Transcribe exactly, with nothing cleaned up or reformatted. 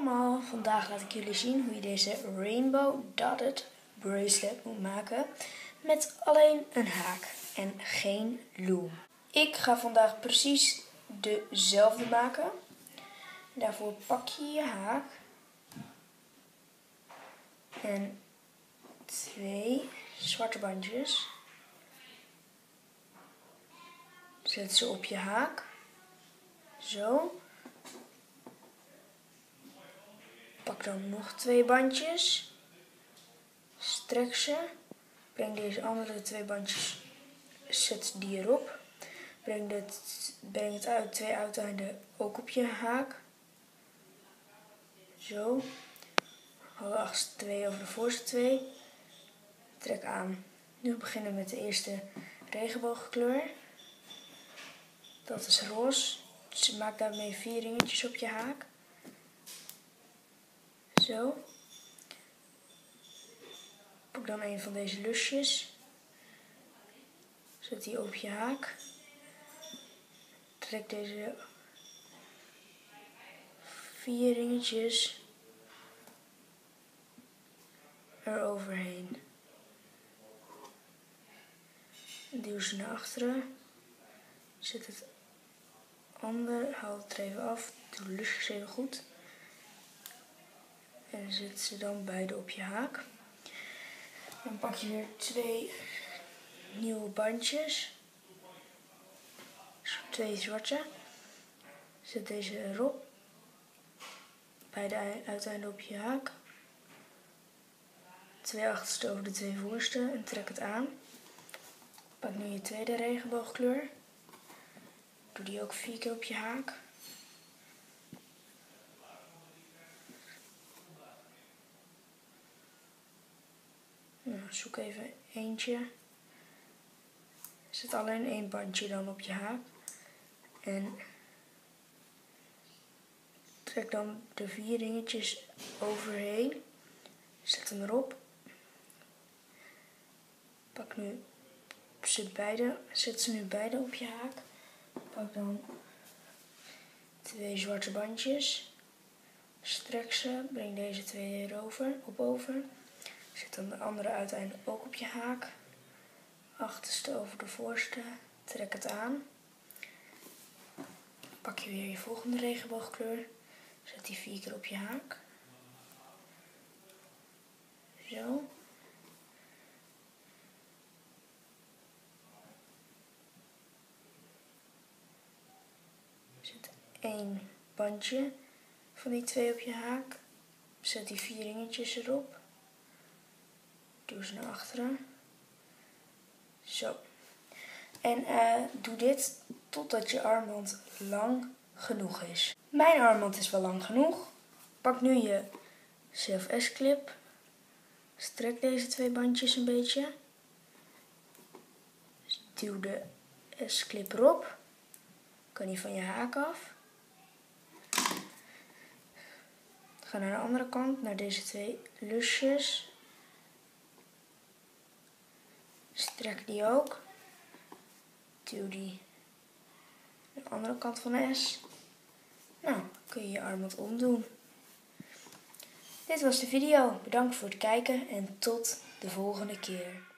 allemaal, vandaag laat ik jullie zien hoe je deze Rainbow Dotted Bracelet moet maken met alleen een haak en geen loom. Ik ga vandaag precies dezelfde maken. Daarvoor pak je je haak en twee zwarte bandjes. Zet ze op je haak, zo. Pak dan nog twee bandjes, strek ze, breng deze andere twee bandjes, zet die erop, breng het, breng het uit, twee uiteinden ook op je haak, zo, hou de achterste twee over de voorste twee, trek aan. Nu beginnen we met de eerste regenboogkleur, dat is roze, dus maak daarmee vier ringetjes op je haak. Zo. Pak dan een van deze lusjes. Zet die op je haak. Trek deze vier ringetjes eroverheen. Duw ze naar achteren. Zet het andere, haal het er even af. Doe de lusjes even goed. En zet ze dan beide op je haak. Dan pak je weer twee nieuwe bandjes. Twee zwarte. Zet deze erop. Beide uiteinden op je haak. Twee achterste over de twee voorste en trek het aan. Pak nu je tweede regenboogkleur. Doe die ook vier keer op je haak. Nou, zoek even eentje. Zet alleen één bandje dan op je haak. En trek dan de vier ringetjes overheen. Zet hem erop. Pak nu ze beide, zet ze nu beide op je haak. Pak dan twee zwarte bandjes. Strek ze, breng deze twee erover, op over. Zet dan de andere uiteinde ook op je haak. Achterste over de voorste. Trek het aan. Pak je weer je volgende regenboogkleur. Zet die vier keer op je haak. Zo. Zet één bandje van die twee op je haak. Zet die vier ringetjes erop. Doe ze naar achteren. Zo. En uh, doe dit totdat je armband lang genoeg is. Mijn armband is wel lang genoeg. Pak nu je zelf S-clip. Strek deze twee bandjes een beetje. Duw de S-clip erop. Kan die van je haak af. Ga naar de andere kant, naar deze twee lusjes. Strek die ook. Duw die de andere kant van de S. Nou, kun je je armband omdoen. Dit was de video. Bedankt voor het kijken en tot de volgende keer.